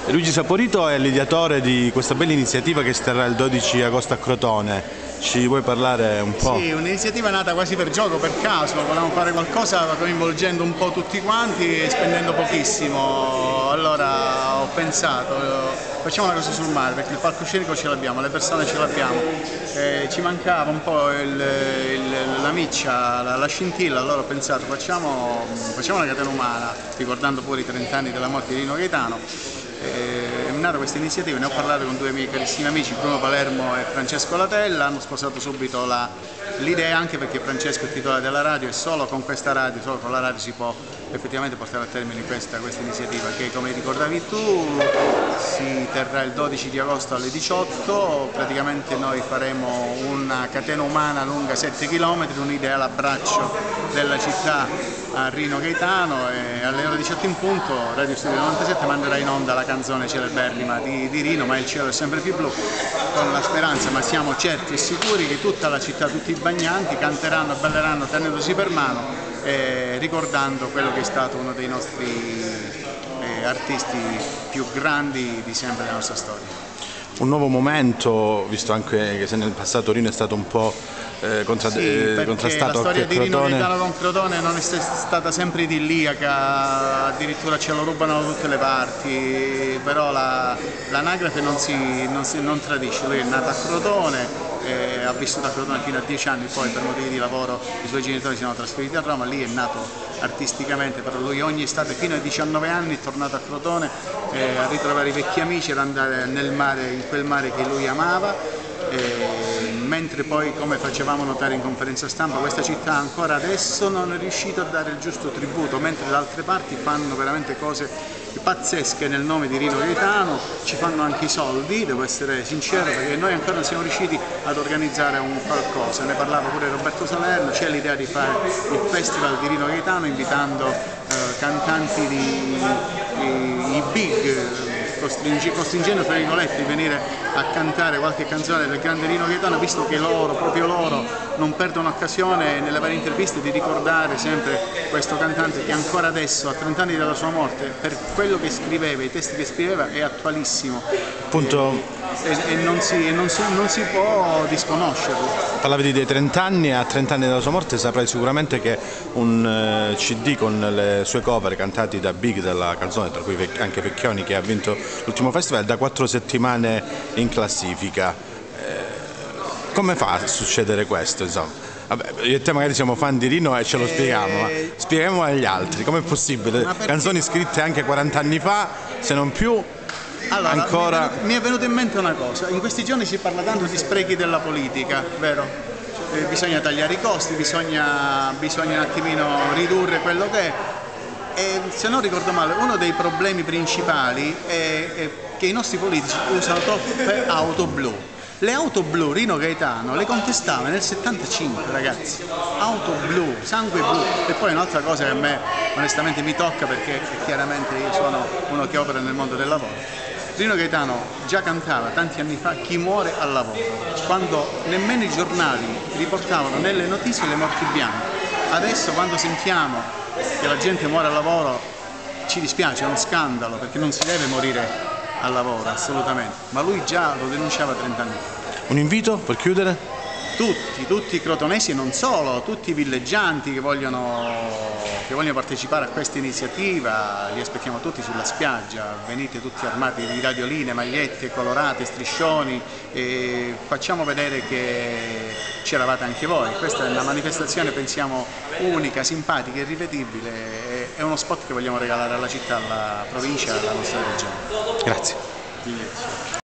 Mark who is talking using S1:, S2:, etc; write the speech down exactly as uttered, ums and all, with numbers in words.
S1: Luigi Saporito è l'ideatore di questa bella iniziativa che si terrà il dodici agosto a Crotone. Ci vuoi parlare un po'?
S2: Sì, un'iniziativa nata quasi per gioco, per caso, volevamo fare qualcosa coinvolgendo un po' tutti quanti e spendendo pochissimo. Allora ho pensato, facciamo una cosa sul mare, perché il palcoscenico ce l'abbiamo, le persone ce l'abbiamo, eh, ci mancava un po' il, il, la miccia, la, la scintilla, allora ho pensato facciamo, facciamo una catena umana, ricordando pure i trent'anni della morte di Rino Gaetano. È nata questa iniziativa, ne ho parlato con due miei carissimi amici, Bruno Palermo e Francesco Latella, hanno sposato subito l'idea, anche perché Francesco è titolare della radio e solo con questa radio, solo con la radio si può effettivamente portare a termine questa, questa iniziativa che, come ricordavi tu, si terrà il dodici di agosto alle diciotto. Praticamente noi faremo una catena umana lunga sette chilometri, un ideale abbraccio della città a Rino Gaetano, e alle ore diciotto in punto Radio Studio novantasette manderà in onda la canzone celeberrima di, di Rino, Ma il cielo è sempre più blu, con la speranza, ma siamo certi e sicuri, che tutta la città, tutti i bagnanti canteranno e balleranno tenendosi per mano, eh, ricordando quello che è stato uno dei nostri eh, artisti più grandi di sempre della nostra storia.
S1: Un nuovo momento, visto anche che se nel passato Rino è stato un po' eh, contra
S2: sì,
S1: eh, contrastato.
S2: La storia di Rino Gaetano con Crotone non è stata sempre idilliaca, addirittura ce lo rubano da tutte le parti, però l'anagrafe la, non, si, non, si, non tradisce. Lui è nato a Crotone, eh, ha vissuto a Crotone fino a dieci anni, poi per motivi di lavoro i suoi genitori si sono trasferiti a Roma, lì è nato artisticamente, però lui ogni estate fino ai diciannove anni è tornato a Crotone eh, a ritrovare i vecchi amici, ad andare nel mare, in quel mare che lui amava. Eh, mentre poi, come facevamo notare in conferenza stampa, questa città ancora adesso non è riuscita a dare il giusto tributo, mentre da altre parti fanno veramente cose pazzesche nel nome di Rino Gaetano, ci fanno anche i soldi, devo essere sincero, perché noi ancora non siamo riusciti ad organizzare un qualcosa. Ne parlava pure Roberto Salerno, c'è l'idea di fare il festival di Rino Gaetano invitando eh, cantanti di, di, i big, costringendo tra virgolette di venire a cantare qualche canzone del grande Rino Gaetano, visto che loro, proprio loro, non perdono occasione nelle varie interviste di ricordare sempre questo cantante che ancora adesso, a trent'anni dalla sua morte, per quello che scriveva, i testi che scriveva, è attualissimo.
S1: Punto.
S2: E, e, non, si, e non, si, non si può disconoscerlo.
S1: Parlavi dei trent'anni, a trent'anni dalla sua morte saprai sicuramente che un uh, C D con le sue cover cantati da Big della canzone, tra cui anche Vecchioni, che ha vinto l'ultimo festival, da quattro settimane in classifica. Eh, come fa a succedere questo, insomma? Vabbè, io e te magari siamo fan di Rino e ce lo spieghiamo, ma spieghiamo agli altri, com'è possibile? Canzoni scritte anche quaranta anni fa, se non più.
S2: Allora,
S1: ancora...
S2: mi, è venuto, mi è venuto in mente una cosa, in questi giorni si parla tanto di sprechi della politica, vero? Eh, bisogna tagliare i costi, bisogna, bisogna un attimino ridurre quello che è, e se non ricordo male uno dei problemi principali è, è che i nostri politici usano troppe auto blu. Le auto blu, Rino Gaetano le contestava nel settantacinque, ragazzi, auto blu, sangue blu. E poi un'altra cosa che a me onestamente mi tocca, perché chiaramente io sono uno che opera nel mondo del lavoro. Rino Gaetano già cantava tanti anni fa chi muore al lavoro, quando nemmeno i giornali riportavano nelle notizie le morti bianche. Adesso quando sentiamo che la gente muore al lavoro ci dispiace, è uno scandalo, perché non si deve morire al lavoro, assolutamente, ma lui già lo denunciava trent'anni fa.
S1: Un invito per chiudere?
S2: Tutti, tutti i crotonesi e non solo, tutti i villeggianti che vogliono, che vogliono partecipare a questa iniziativa, li aspettiamo tutti sulla spiaggia, venite tutti armati di radioline, magliette colorate, striscioni, e facciamo vedere che c'eravate anche voi. Questa è una manifestazione, pensiamo, unica, simpatica, irripetibile, è uno spot che vogliamo regalare alla città, alla provincia e alla nostra regione.
S1: Grazie.